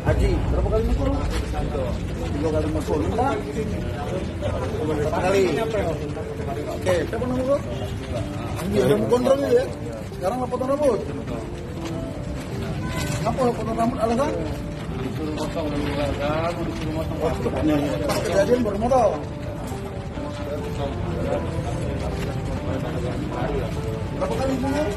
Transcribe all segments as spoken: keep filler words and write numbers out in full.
Haji, berapa kali mukul? Tiga kali mukul. Minta? Berapa kali? Oke, siapa nama lu? Iya, ada gondrong ya. Sekarang potong rambut. Kenapa potong rambut alasan? Disuruh motong dan keluarga, disuruh motong. Oh, kejadian baru motong. Berapa kali mukul?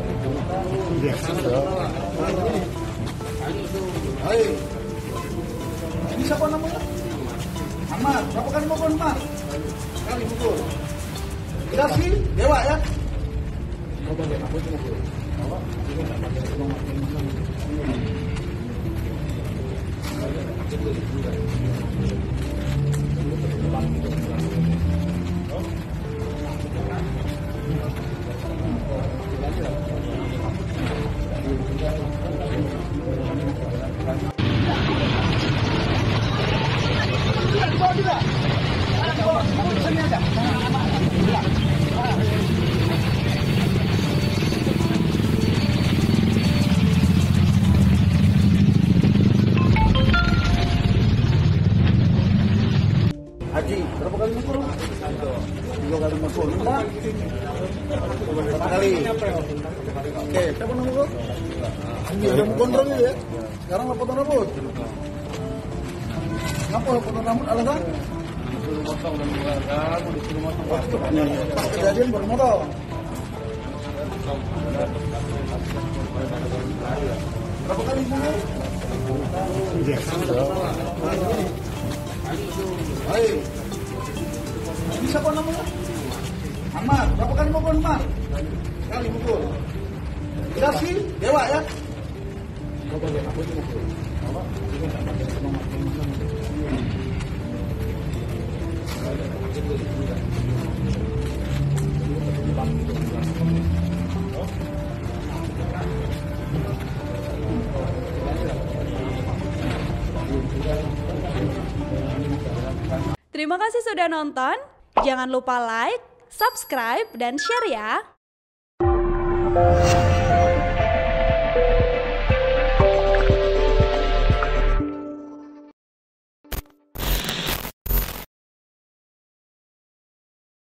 Hai. Ini siapa namanya? Ahmad. Berapa kali mukul, Ahmad? Kali mukul. Dikasih dewa ya? Haji, berapa kali mukul? Tiga kali mukul. Minta? Berapa kali? Oke, siapa nama lu? Iya, ada gondrong ya. Sekarang lah potong rambut. Kenapa potong rambut alasan? Disuruh motong dan keluarga, disuruh motong. Oh, kejadian baru motong. Berapa kali mukul? Hai. Ini siapa namanya? Ahmad. Berapa kali mukul, Ahmad? Kali mukul. Dikasih dewa ya? Terima kasih sudah nonton. Jangan lupa like, subscribe, dan share ya.